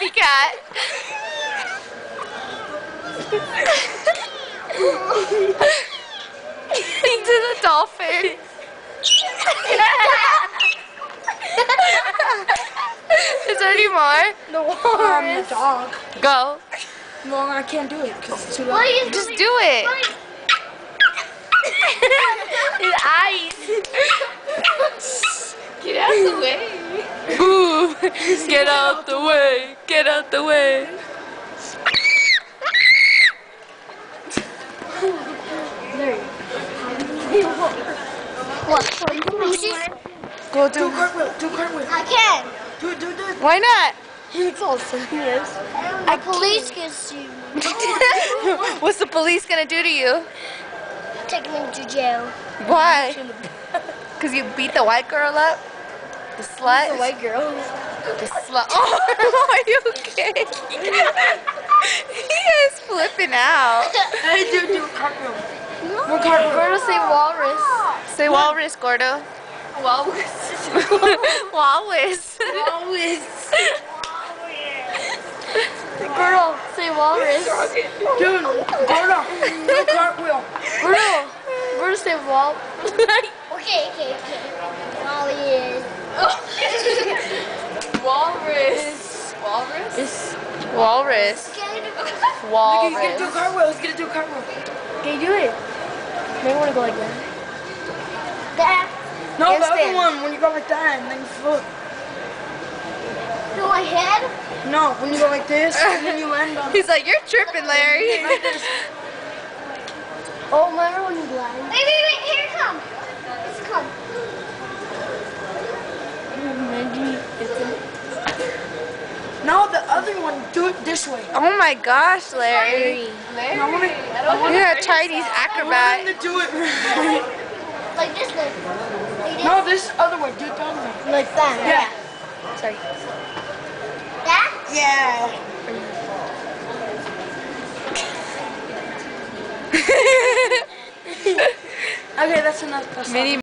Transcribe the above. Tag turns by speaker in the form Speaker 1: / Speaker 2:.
Speaker 1: Copycat. Into the dolphin. Is there any more?
Speaker 2: No, I'm a dog.
Speaker 1: Go.
Speaker 2: No, I can't do it because it's too loud.
Speaker 1: Just do it.
Speaker 2: His eyes.
Speaker 3: Get out of the way.
Speaker 1: Ooh. Get out the way. Get out the way.
Speaker 4: What?
Speaker 1: Go do.
Speaker 2: Do a cartwheel. Do a cartwheel.
Speaker 4: I can.
Speaker 2: Do it. Do it. Do it.
Speaker 1: Why not?
Speaker 2: It's all serious.
Speaker 4: The police can sue me.
Speaker 1: What's the police gonna do to you?
Speaker 4: Take me to jail.
Speaker 1: Why? Because you beat the white girl up? The slut?
Speaker 2: The white girl.
Speaker 1: The slut. Oh, are you okay? He is flipping out.
Speaker 2: Hey, do a cartwheel. One cartwheel.
Speaker 4: Gordo say walrus.
Speaker 1: Say walrus, Gordo.
Speaker 3: Walrus.
Speaker 1: Walrus.
Speaker 2: Always.
Speaker 4: Gordo say walrus.
Speaker 2: Dude, Gordo, do a cartwheel.
Speaker 4: Gordo say wal. Okay. Walrus.
Speaker 3: Walrus. Walrus?
Speaker 1: Walrus.
Speaker 2: He's gonna do a
Speaker 1: Walrus.
Speaker 2: cartwheel. He's gonna do a cartwhel.
Speaker 4: Okay, do it. Maybe want to go like that. That.
Speaker 2: No, the other
Speaker 1: Handstand.
Speaker 2: one, when you go like that and then you flip.
Speaker 4: Do my head?
Speaker 2: No, when you go like this and then you land on
Speaker 1: He's like, you're tripping, Larry.
Speaker 2: like this.
Speaker 4: Oh, remember when you glide? Wait. Here it comes. It's come.
Speaker 2: No, the other one, do it this way.
Speaker 1: Oh my gosh, Larry.
Speaker 2: I want
Speaker 1: You're a Chinese
Speaker 2: him
Speaker 1: acrobat.
Speaker 2: to do it right.
Speaker 4: Like this way. Like this.
Speaker 2: No, this other way. Do it the other way.
Speaker 4: Like that.
Speaker 2: Yeah.
Speaker 1: Sorry.
Speaker 4: That?
Speaker 2: Yeah. Okay, that's enough. That's
Speaker 1: Mini